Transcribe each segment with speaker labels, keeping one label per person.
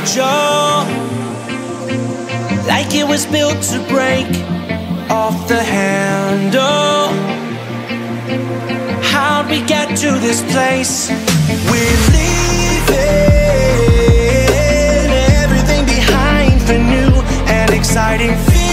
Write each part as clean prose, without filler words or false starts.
Speaker 1: angel, like it was built to break off the handle. How'd we get to this place? We're leaving everything behind for new and exciting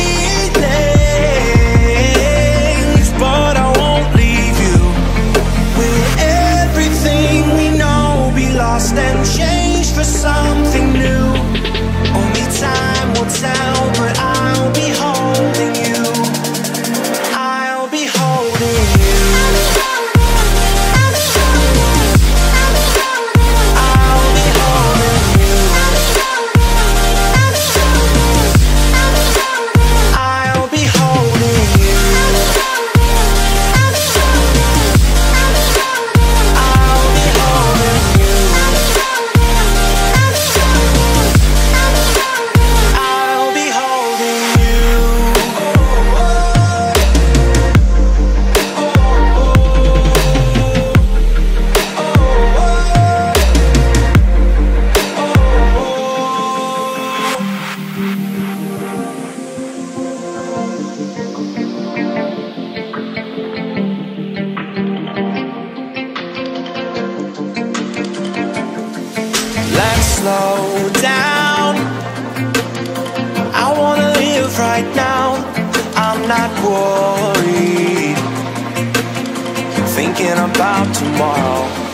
Speaker 1: feelings, but I won't leave you. Will everything we know be lost and changed for something new? Only time will tell, but I'll be holding you. I'll be holding you. I'll be holding you. I'll be holding you. I'll be holding you. I'll be holding you. Let's slow down. I wanna live right now. I'm not worried, thinking about tomorrow.